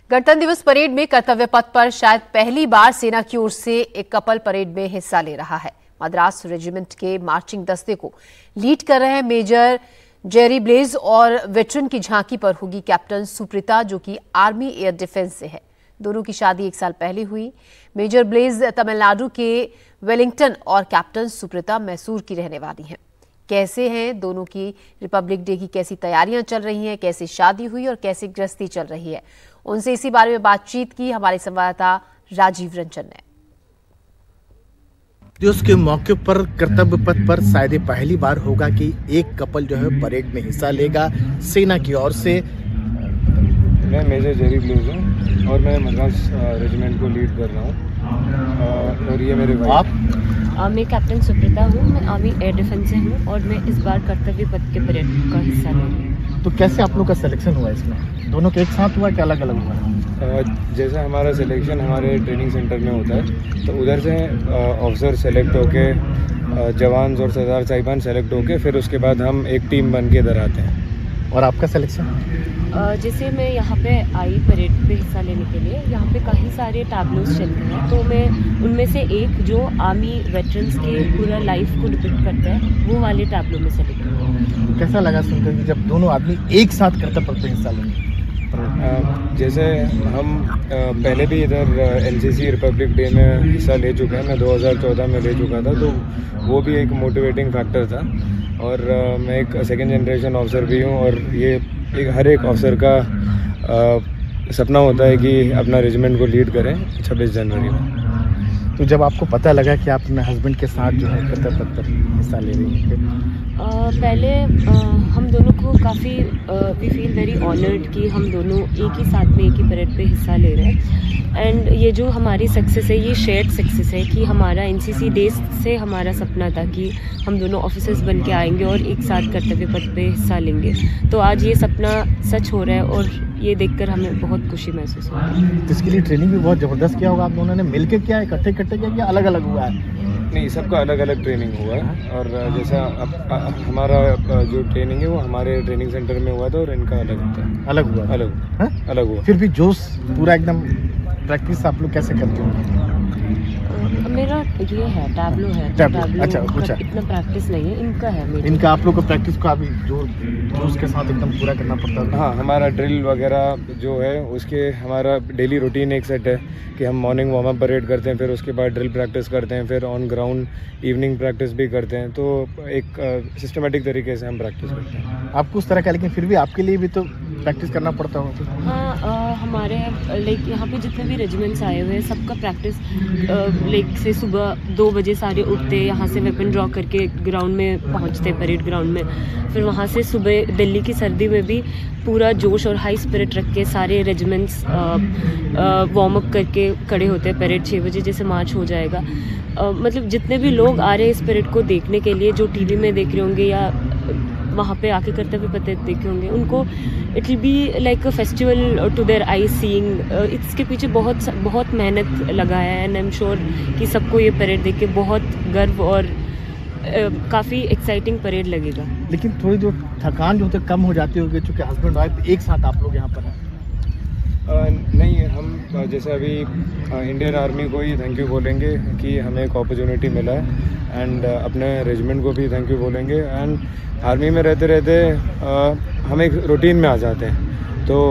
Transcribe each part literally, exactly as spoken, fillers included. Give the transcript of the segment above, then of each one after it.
गणतंत्र दिवस परेड में कर्तव्य पथ पर शायद पहली बार सेना की ओर से एक कपल परेड में हिस्सा ले रहा है। मद्रास रेजिमेंट के मार्चिंग दस्ते को लीड कर रहे हैं मेजर जेरी ब्लेज और वेटरन की झांकी पर होगी कैप्टन सुप्रीता, जो कि आर्मी एयर डिफेंस से है। दोनों की शादी एक साल पहले हुई। मेजर ब्लेज तमिलनाडु के वेलिंगटन और कैप्टन सुप्रीता मैसूर की रहने वाली हैं। कैसे हैं दोनों की रिपब्लिक डे की कैसी तैयारियां चल रही हैं, कैसे शादी हुई और कैसी गृहस्थी चल रही है, उनसे इसी बारे में बातचीत की हमारे संवाददाता राजीव रंजन ने। दिवस के मौके पर कर्तव्य पथ पर शायद पहली बार होगा कि एक कपल जो है परेड में हिस्सा लेगा सेना की ओर से। मैं मेजर जेरी ब्लेज हूँ और मैं मद्रास रेजिमेंट को लीड कर रहा हूँ और ये मेरे आप? आ, मैं कैप्टन सुप्रीता हूँ, मैं आर्मी एयर डिफेंस से हूँ और मैं इस बार कर्तव्य पथ के परेड का हिस्सा ले रही हूँ। तो कैसे आप लोग का सिलेक्शन हुआ इसमें? दोनों के एक साथ हुआ कि अलग अलग हुआ? जैसा हमारा सिलेक्शन हमारे ट्रेनिंग सेंटर में होता है, तो उधर से ऑफिसर सेलेक्ट होके, जवान और सरदार साहिबान सेलेक्ट होके फिर उसके बाद हम एक टीम बन के इधर आते हैं। और आपका सिलेक्शन? जैसे मैं यहाँ पे आई परेड पे हिस्सा लेने के लिए, यहाँ पे काफ़ी सारे टैबलोस चलते हैं, तो मैं उनमें से एक जो आर्मी वेटरन्स के पूरा लाइफ को डिपिक्ट करता है वो वाले टैबलो में सेलेक्ट हुआ। कैसा लगा सुनकर कि जब दोनों आदमी एक साथ कर्तव्य पथ पे हिस्सा लेंगे? जैसे हम पहले भी इधर एनसीसी रिपब्लिक डे में हिस्सा ले चुके हैं, मैं दो हज़ार चौदह में ले चुका था, तो वो भी एक मोटिवेटिंग फैक्टर था। और मैं एक सेकेंड जनरेशन ऑफिसर भी हूँ और ये एक हर एक ऑफिसर का आ, सपना होता है कि अपना रेजिमेंट को लीड करें छब्बीस जनवरी में। तो जब आपको पता लगा कि आप अपने हस्बैंड के साथ जो है कर्तव्य पथ पर हिस्सा ले रही हैं, पहले आ, हम दोनों को काफ़ी वी फील वेरी ऑनर्ड कि हम दोनों एक ही साथ में एक ही परेड पे हिस्सा ले रहे हैं। एंड ये जो हमारी सक्सेस है, ये शेयर्ड सक्सेस है कि हमारा एनसीसी डेज से हमारा सपना था कि हम दोनों ऑफिसर्स बन के आएंगे और एक साथ कर्तव्य पथ पे हिस्सा लेंगे। तो आज ये सपना सच हो रहा है और ये देखकर हमें बहुत खुशी महसूस हो रही है। इसके लिए ट्रेनिंग भी बहुत ज़बरदस्त किया होगा आप दोनों ने? मिलकर किया, इकट्ठे इकट्ठे किया या अलग अलग हुआ है? नहीं, सबका अलग अलग ट्रेनिंग हुआ है। और जैसा अब हमारा जो ट्रेनिंग है वो हमारे ट्रेनिंग सेंटर में हुआ था और इनका अलग होता है। अलग हुआ? अलग है? अलग हुआ। फिर भी जोश पूरा एकदम। प्रैक्टिस आप लोग कैसे करते हो? मेरा ये है टैबलो है, टैबलो। टैबलो अच्छा, अच्छा। इतना प्रैक्टिस नहीं है, इनका है मेरा। इनका आप लोग को प्रैक्टिस को अभी जो जोश के साथ एकदम पूरा करना पड़ता है। हाँ, हमारा ड्रिल वगैरह जो है उसके हमारा डेली रूटीन एक सेट है कि हम मॉर्निंग वार्म अप परेड करते हैं, फिर उसके बाद ड्रिल प्रैक्टिस करते हैं, फिर ऑन ग्राउंड इवनिंग प्रैक्टिस भी करते हैं। तो एक सिस्टमेटिक तरीके से हम प्रैक्टिस करते हैं। आपको उस तरह का, लेकिन फिर भी आपके लिए भी तो प्रैक्टिस करना पड़ता होगा। हाँ, आ, हमारे लाइक यहाँ पे जितने भी रेजिमेंट्स आए हुए हैं सबका प्रैक्टिस लाइक से सुबह दो बजे सारे उठते, यहाँ से वेपन ड्रॉ करके ग्राउंड में पहुँचते परेड ग्राउंड में। फिर वहाँ से सुबह दिल्ली की सर्दी में भी पूरा जोश और हाई स्पिरिट रख के सारे रेजिमेंट्स वार्म अप करके खड़े होते हैं। परेड छः बजे जैसे मार्च हो जाएगा। uh, मतलब जितने भी लोग आ रहे हैं इस परेड को देखने के लिए, जो टीवी में देख रहे होंगे या वहाँ पे आके कर्तव्य पथ देखे होंगे, उनको it will be like a festival to there I seeing. इसके पीछे बहुत बहुत मेहनत लगा है एंड आई एम श्योर कि सबको ये परेड देख के बहुत गर्व और uh, काफ़ी एक्साइटिंग परेड लगेगा। लेकिन थोड़ी जो थकान जो होती है कम हो जाती होगी, चूँकि हस्बैंड वाइफ एक साथ आप लोग यहाँ पर हैं। Uh, नहीं, हम जैसे अभी इंडियन आर्मी को ही थैंक यू बोलेंगे कि हमें एक अपॉर्चुनिटी मिला है एंड uh, अपने रेजिमेंट को भी थैंक यू बोलेंगे। एंड आर्मी में रहते रहते uh, हम एक रूटीन में आ जाते हैं, तो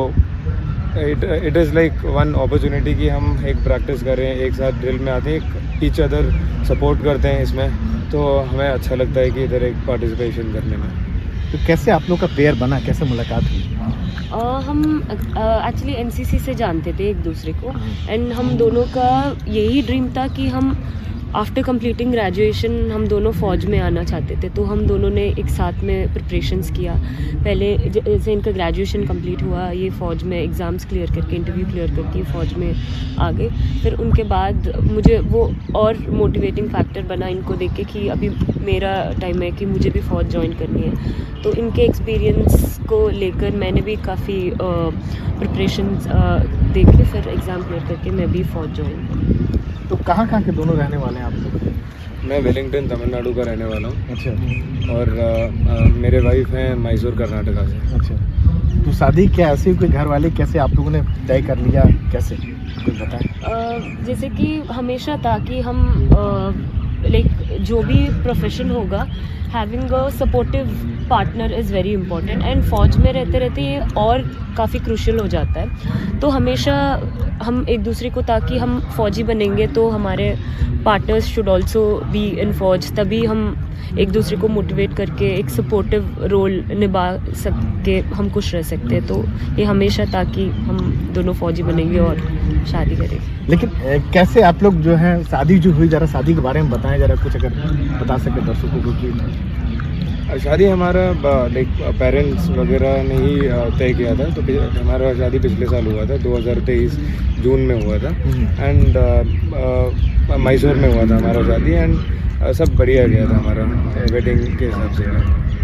it it is like one opportunity कि हम एक प्रैक्टिस करें, एक साथ ड्रिल में आते हैं, ईच अदर सपोर्ट करते हैं इसमें, तो हमें अच्छा लगता है कि इधर एक पार्टिसिपेशन करने में। तो कैसे आप लोग का पेयर बना, कैसे मुलाकात हुई? Uh, हम एक्चुअली एनसीसी से जानते थे एक दूसरे को एंड हम दोनों का यही ड्रीम था कि हम आफ्टर कंप्लीटिंग ग्रेजुएशन हम दोनों फ़ौज में आना चाहते थे। तो हम दोनों ने एक साथ में प्रिपरेशंस किया। पहले जैसे इनका ग्रेजुएशन कंप्लीट हुआ, ये फ़ौज में एग्ज़ाम्स क्लियर करके, इंटरव्यू क्लियर करके फ़ौज में आ गए। फिर उनके बाद मुझे वो और मोटिवेटिंग फैक्टर बना इनको देख के कि अभी मेरा टाइम है कि मुझे भी फ़ौज ज्वाइन करनी है। तो इनके एक्सपीरियंस को लेकर मैंने भी काफ़ी प्रिपरेशंस देख के फिर एग्ज़ाम क्लियर करके मैं भी फ़ौज ज्वाइन की। तो कहाँ कहाँ के दोनों रहने वाले हैं आप लोग? मैं वेलिंगटन तमिलनाडु का रहने वाला हूँ। अच्छा। और आ, आ, मेरे वाइफ हैं मैसूर कर्नाटका से। अच्छा। तो शादी क्या ऐसे कोई घर वाले कैसे आप लोगों ने तय कर लिया, कैसे कुछ बताएं? जैसे कि हमेशा था कि हम लाइक जो भी प्रोफेशन होगा, having a supportive partner is very important, and फौज में रहते रहते ये और काफ़ी क्रूशियल हो जाता है। तो हमेशा हम एक दूसरे को, ताकि हम फौजी बनेंगे तो हमारे partners should also be in फौज, तभी हम एक दूसरे को मोटिवेट करके एक सपोर्टिव रोल निभा सके, हम खुश रह सकते हैं। तो ये हमेशा, ताकि हम दोनों फौजी बनेंगे और शादी करेंगे। लेकिन ए, कैसे आप लोग जो है शादी जो हुई, जरा शादी के बारे में बताएं, जरा कुछ अगर बता सके दर्शकों को कि शादी हमारा लाइक पेरेंट्स वगैरह ने ही तय किया था। तो हमारा शादी पिछले साल हुआ था, दो हज़ार तेईस जून में हुआ था, एंड मैसूर में हुआ था हमारा शादी, एंड सब बढ़िया गया था हमारा वेडिंग के हिसाब से।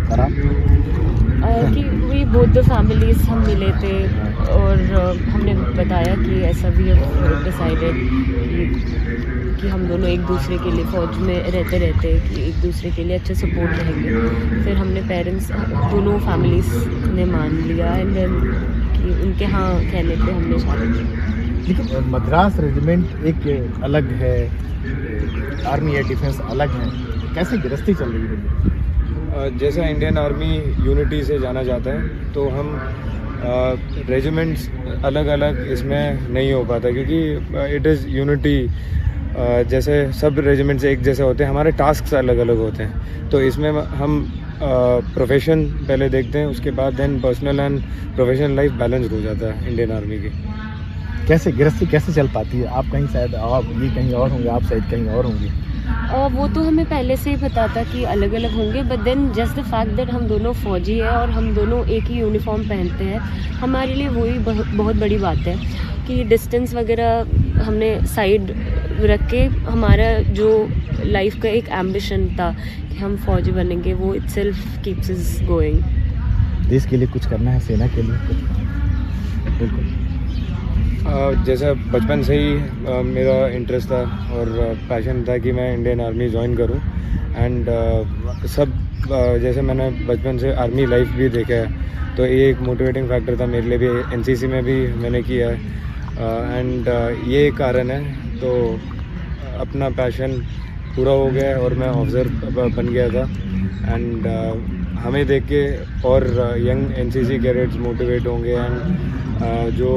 कि वी बोथ द फैमिलीज हम मिले थे और uh, हमने बताया कि ऐसा भी डिसाइडेड कि, कि हम दोनों एक दूसरे के लिए फ़ौज में रहते रहते कि एक दूसरे के लिए अच्छे सपोर्ट रहेंगे। फिर हमने पेरेंट्स दोनों फैमिलीज ने मान लिया, एंड देन कि उनके हाँ कहने पे हमने शादी की। लेकिन मद्रास रेजिमेंट एक अलग है, आर्मी या डिफेंस अलग है, कैसे गृहस्थी चल रही है? जैसा इंडियन आर्मी यूनिटी से जाना जाता है, तो हम रेजिमेंट्स अलग अलग इसमें नहीं हो पाता, क्योंकि इट इज़ यूनिटी। जैसे सब रेजिमेंट्स एक जैसे होते हैं, हमारे टास्क अलग अलग होते हैं। तो इसमें हम प्रोफेशन पहले देखते हैं, उसके बाद then personal and professional life balance हो जाता है इंडियन आर्मी की। कैसे गृहस्थी कैसे चल पाती है? आप कहीं शायद आप ये कहीं और होंगे, आप शायद कहीं और होंगे। Uh, वो तो हमें पहले से ही पता था कि अलग अलग होंगे, but then just the fact that हम दोनों फौजी हैं और हम दोनों एक ही यूनिफॉर्म पहनते हैं, हमारे लिए वही बहुत बड़ी बात है कि डिस्टेंस वगैरह हमने साइड रख के हमारा जो लाइफ का एक एम्बिशन था कि हम फौजी बनेंगे, वो इटसेल्फ कीप्स अस गोइंग। देश के लिए कुछ करना है, सेना के लिए? बिल्कुल। Uh, जैसा बचपन से ही uh, मेरा इंटरेस्ट था और पैशन uh, था कि मैं इंडियन आर्मी ज्वाइन करूं, एंड uh, सब uh, जैसे मैंने बचपन से आर्मी लाइफ भी देखा है, तो ये एक मोटिवेटिंग फैक्टर था मेरे लिए भी। एनसीसी में भी मैंने किया है, एंड uh, uh, ये कारण है। तो अपना पैशन पूरा हो गया और मैं ऑफिसर बन गया था, एंड uh, हमें देख के और यंग एनसीसी कैडेट्स मोटिवेट होंगे, एंड uh, जो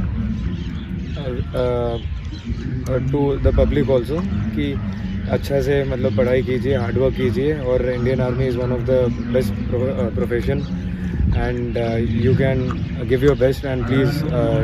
टू द पब्लिक ऑल्सो कि अच्छा से मतलब पढ़ाई कीजिए, हार्डवर्क कीजिए, और Indian army is one of the best profession, and you can give your best, and please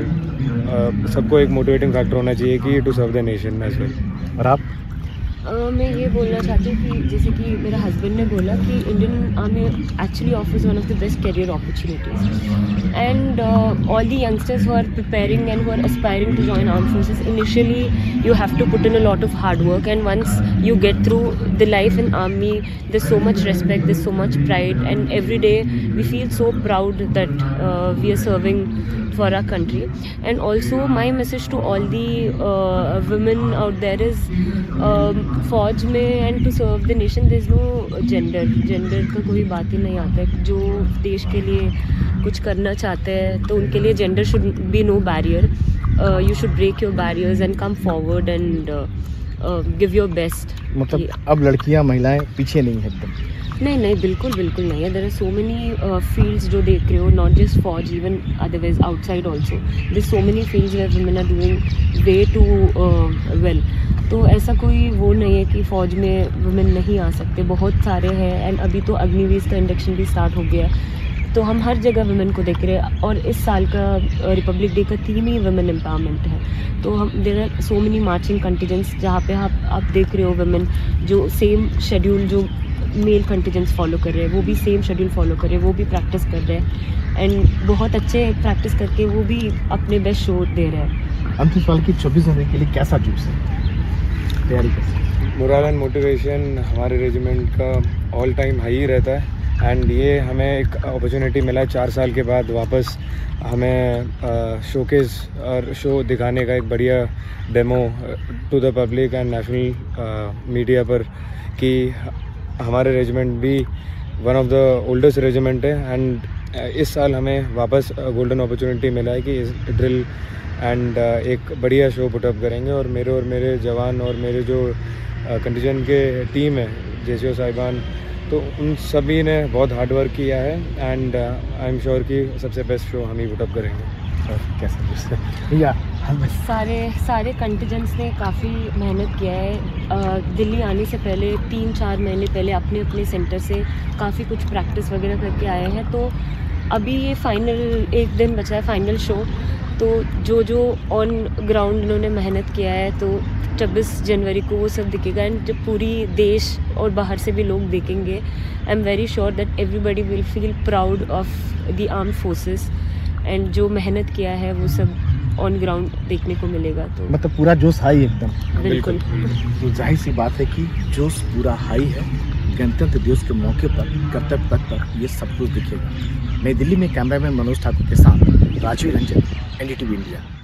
सबको एक मोटिवेटिंग फैक्टर होना चाहिए कि to serve the nation as well. और आप? Uh, मैं ये बोलना चाहती हूँ कि जैसे कि मेरा हस्बैंड ने बोला कि Indian army actually offers one of the best career opportunities, and all the youngsters who are preparing and who are aspiring to join armed forces, initially you have to put in a lot of hard work, and once you get through the life in army, there's so much respect, there's so much pride, and every day we feel so proud that uh, we are serving for our country. And also my message to all the uh, women out there is um, फौज में and to serve the nation there's no gender gender का कोई बात ही नहीं आता है। जो देश के लिए कुछ करना चाहते हैं तो उनके लिए gender should be no barrier. Uh, you should break your barriers and come forward and uh, uh, give your best. मतलब अब लड़कियां महिलाएं पीछे नहीं है एकदम? नहीं नहीं, बिल्कुल बिल्कुल नहीं है। There are so many fields जो देख रहे हो, नॉट जस्ट फौज, even otherwise outside also there so many fields where women are doing way too well. तो ऐसा कोई वो नहीं है कि फ़ौज में वुमेन नहीं आ सकते, बहुत सारे हैं। एंड अभी तो अग्निवीर का इंडक्शन भी स्टार्ट हो गया, तो हम हर जगह वुमेन को देख रहे हैं। और इस साल का रिपब्लिक डे का थीम ही वुमेन एम्पावरमेंट है। तो हम there are so many marching contingents जहाँ पे आप आप देख रहे हो वुमेन जो सेम शेड्यूल जो मेल कंटिजेंट्स फॉलो कर रहे हैं, वो भी सेम शेड्यूल फॉलो कर रहे हैं, वो भी प्रैक्टिस कर रहे हैं, एंड बहुत अच्छे प्रैक्टिस करके वो भी अपने बेस्ट शो दे रहे हैं। अंतिम साल की छब्बीस जनवरी के लिए कैसा जूस है, तैयारी कैसे? मोरल एंड मोटिवेशन हमारे रेजिमेंट का ऑल टाइम हाई ही रहता है, एंड ये हमें एक अपॉर्चुनिटी मिला है चार साल के बाद वापस हमें शोकेस और शो दिखाने का, एक बढ़िया demo to the public and national media पर कि हमारे रेजिमेंट भी one of the oldest regiment है, एंड इस साल हमें वापस गोल्डन अपॉर्चुनिटी मिला है कि इस ड्रिल एंड एक बढ़िया शो पुटअप करेंगे। और मेरे और मेरे जवान और मेरे जो कंडीशन के टीम है, जेसीओ साहिबान, तो उन सभी ने बहुत हार्ड वर्क किया है एंड आई एम श्योर कि सबसे बेस्ट शो हम ही पुटअप करेंगे। कैसे या सारे सारे कंटिजेंट्स ने काफ़ी मेहनत किया है। दिल्ली आने से पहले तीन चार महीने पहले अपने अपने सेंटर से काफ़ी कुछ प्रैक्टिस वगैरह करके आए हैं। तो अभी ये फाइनल एक दिन बचा है, फाइनल शो। तो जो जो ऑन ग्राउंड इन्होंने मेहनत किया है, तो छब्बीस जनवरी को वो सब दिखेगा एंड जब पूरी देश और बाहर से भी लोग देखेंगे, I am very sure that everybody will feel proud of the arm forces and जो मेहनत किया है वो सब ऑन ग्राउंड देखने को मिलेगा। तो मतलब पूरा जोश हाई एकदम। बिल्कुल, तो जाहिर सी बात है कि जोश पूरा हाई है। गणतंत्र दिवस के मौके पर कर्तव्य पथ पर ये सब कुछ दिखेगा। नई दिल्ली में कैमरामैन मनोज ठाकुर के साथ राजीव रंजन, एनडीटीवी इंडिया।